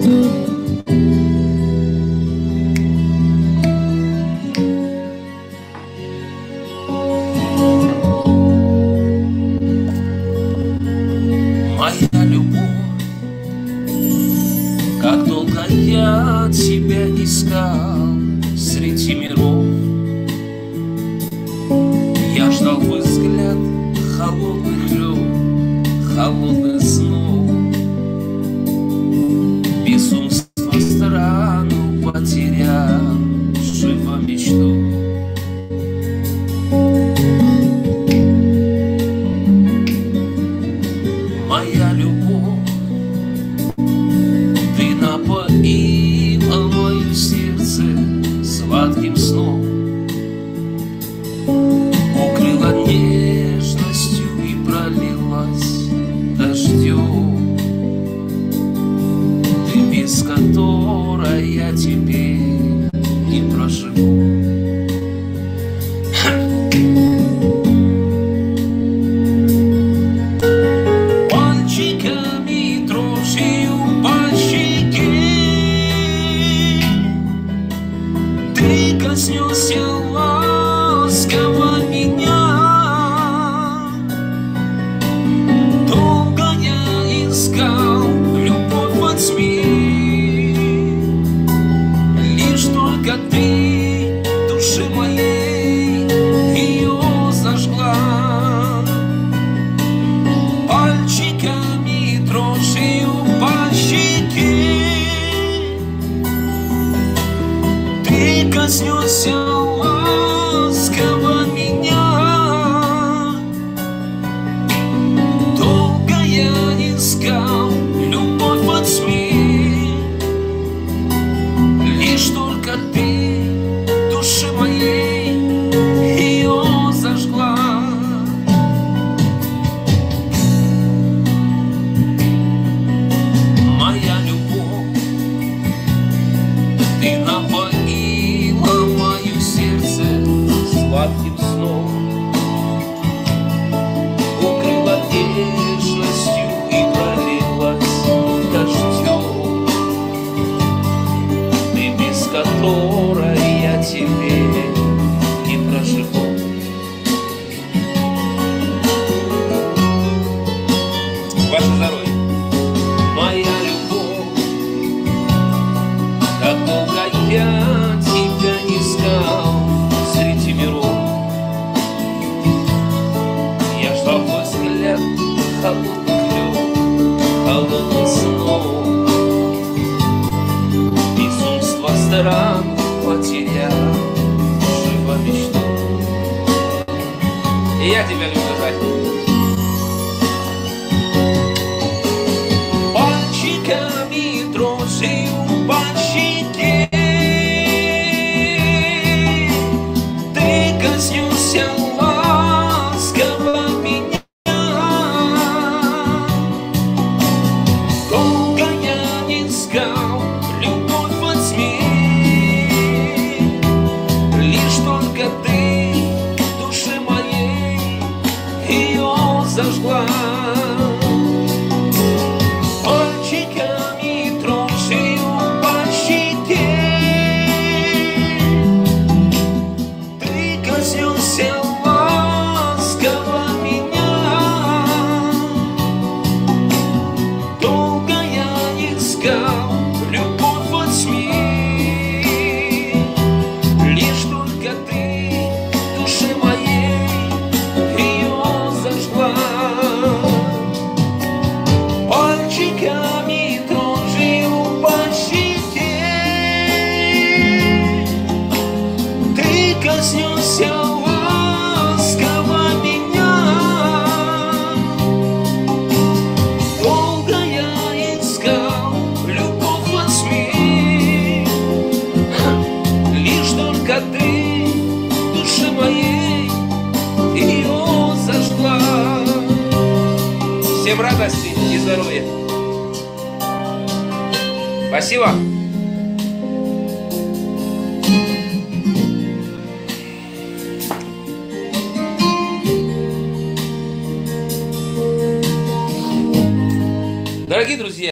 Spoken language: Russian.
Моя любовь, как долго я тебя искал среди миров. Я ждал твой взгляд, холодных лёг, холодных снов. Безумство страну потерял, живо мечту. Моя любовь, ты напоила мое сердце сладким сном, укрыла нежностью и пролилась дождем. Ты, без которой я теперь не проживу. Пальчиками дрожью по щеке ты коснешься ласково меня. Долго я искал любовь во тьме, лишь только ты души моей ее зажгла. Пальчиками дрожью по щеке ты коснешься ласково меня. Долго я искал любовь во тьме, лишь только ты души моей ее зажгла. Моя любовь, ты напоила мое сердце сладким сном, укрыла нежностью и пролилась дождем. Ты, без которой я теперь не проживу. Ваше здоровье. Моя любовь, как долго я тебя искал среди миров. Я ждал твой взгляд, холодных лёг, холодных снов. Безумство стран потерял, живо мечту. И я тебя люблю, Катя. Пальчиками дрожью по щеке ты коснешься ласково меня. Долго я искал любовь во тьме, лишь только ты души моей ее зажгла. Пальчиками дрожью по щеке ты коснешься ласково меня. Долго я искал любовь во тьме, лишь только ты души моей ее зажгла. Пальчиками дрожью по щеке ты коснешься ласково меня. Долго я искал любовь во тьме, лишь только ты души моей ее зажгла. Всем радости и здоровья. Спасибо. Дорогие друзья,